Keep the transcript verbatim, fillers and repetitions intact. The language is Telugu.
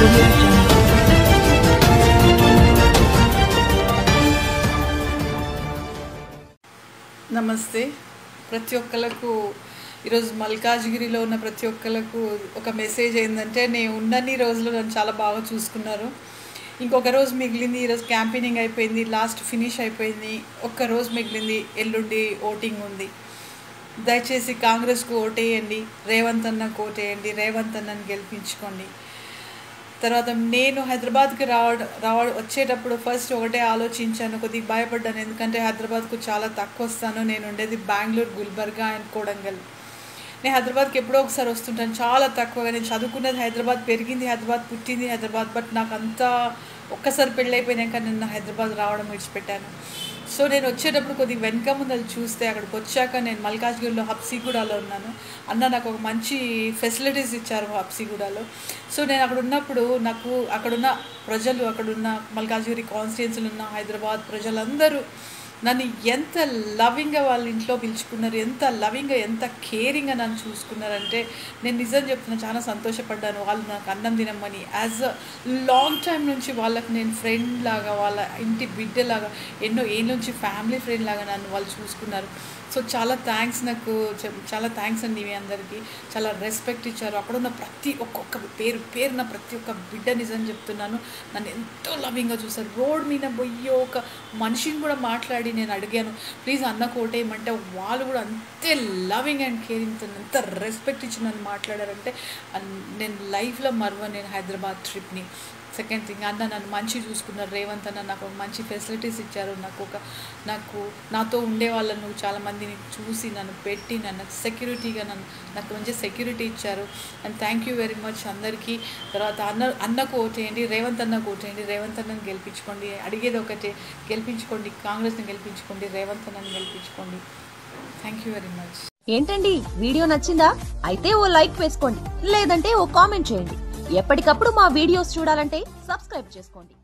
నమస్తే ప్రతి ఒక్కలకు ఈరోజు మల్కాజ్గిరిలో ఉన్న ప్రతి ఒక్కలకు ఒక మెసేజ్ ఏంటంటే నేను ఉన్నన్ని రోజులు నన్ను చాలా బాగా చూసుకున్నారు. ఇంకొక రోజు మిగిలింది. ఈరోజు క్యాంపెయినింగ్ అయిపోయింది, లాస్ట్ ఫినిష్ అయిపోయింది. ఒక్క రోజు మిగిలింది, ఎల్లుండి ఓటింగ్ ఉంది. దయచేసి కాంగ్రెస్కు ఓటేయండి, రేవంత్ అన్నకు ఓటేయండి, రేవంత్ అన్నని గెలిపించుకోండి. తర్వాత నేను హైదరాబాద్కి రావడం రావ వచ్చేటప్పుడు ఫస్ట్ ఒకటే ఆలోచించాను, కొద్దిగా భయపడ్డాను. ఎందుకంటే హైదరాబాద్కు చాలా తక్కువ వస్తాను. నేను ఉండేది బెంగళూరు, గుల్బర్గా అండ్ కోడంగల్. నేను హైదరాబాద్కి ఎప్పుడో ఒకసారి వస్తుంటాను, చాలా తక్కువగా. నేను చదువుకున్నది హైదరాబాద్, పెరిగింది హైదరాబాద్, పుట్టింది హైదరాబాద్. బట్ నాకు అంతా ఒక్కసారి పెళ్ళి అయిపోయినాక నేను హైదరాబాద్ రావడం విడిచిపెట్టాను. సో నేను వచ్చేటప్పుడు కొద్దిగా వెనక ముందు చూస్తే అక్కడికి వచ్చాక నేను మల్కాజ్గిరిలో హబ్సిగూడలో ఉన్నాను. అన్న నాకు ఒక మంచి ఫెసిలిటీస్ ఇచ్చారు హబ్సిగూడలో. సో నేను అక్కడ ఉన్నప్పుడు నాకు అక్కడున్న ప్రజలు, అక్కడున్న మల్కాజ్గిరి కాన్స్టిట్యున్సీలో ఉన్న హైదరాబాద్ ప్రజలందరూ నన్ను ఎంత లవింగ్గా వాళ్ళ ఇంట్లో పిలుచుకున్నారు, ఎంత లవింగ్గా, ఎంత కేరింగ్గా నన్ను చూసుకున్నారంటే నేను నిజం చెప్తున్నా, చాలా సంతోషపడ్డాను. వాళ్ళు నాకు అన్నం తినమని యాజ్ అ లాంగ్ టైం నుంచి వాళ్ళకి నేను ఫ్రెండ్ లాగా, వాళ్ళ ఇంటి బిడ్డలాగా, ఎన్నో ఏళ్ళ నుంచి ఫ్యామిలీ ఫ్రెండ్ లాగా నన్ను వాళ్ళు చూసుకున్నారు. సో చాలా థ్యాంక్స్, నాకు చాలా థ్యాంక్స్ అండి. మీ అందరికీ చాలా రెస్పెక్ట్ ఇచ్చారు. అక్కడున్న ప్రతి ఒక్కొక్క పేరు పేరున ప్రతి ఒక్క బిడ్డ నిజం చెప్తున్నాను నన్ను ఎంతో లవింగ్గా చూసారు. రోడ్ మీద పోయి ఒక మనిషిని కూడా మాట్లాడి నేను అడిగాను, ప్లీజ్ అన్న కోటేయమంటే వాళ్ళు కూడా అంతే లవింగ్ అండ్ కేరింగ్తో ఎంత రెస్పెక్ట్ ఇచ్చి నన్ను మాట్లాడారంటే నేను లైఫ్లో మరవ నేను హైదరాబాద్ ట్రిప్ని. సెకండ్ థింగ్, అన్న నన్ను మంచి చూసుకున్నారు. రేవంత్ అన్న నాకు మంచి ఫెసిలిటీస్ ఇచ్చారు. నాకు ఒక నాకు నాతో ఉండే వాళ్ళను చాలా మందిని చూసి నన్ను పెట్టి నన్ను సెక్యూరిటీగా నన్ను నాకు మంచి సెక్యూరిటీ ఇచ్చారు. And thank you very much అందరికీ. తర్వాత అన్న అన్నకు ఓటేయండి, రేవంత్ అన్నకు ఓటేయండి, రేవంత్ అన్నని గెలిపించుకోండి. అడిగేది ఒకటే, గెలిపించుకోండి, కాంగ్రెస్ని గెలిపించుకోండి, రేవంత్ అన్నని గెలిపించుకోండి. Thank you very much. ఏంటండి వీడియో నచ్చిందా? అయితే ఓ లైక్ వేసుకోండి, లేదంటే ఓ కామెంట్ చేయండి. ఎప్పటికప్పుడు మా వీడియోస్ చూడాలంటే సబ్స్క్రైబ్ చేసుకోండి.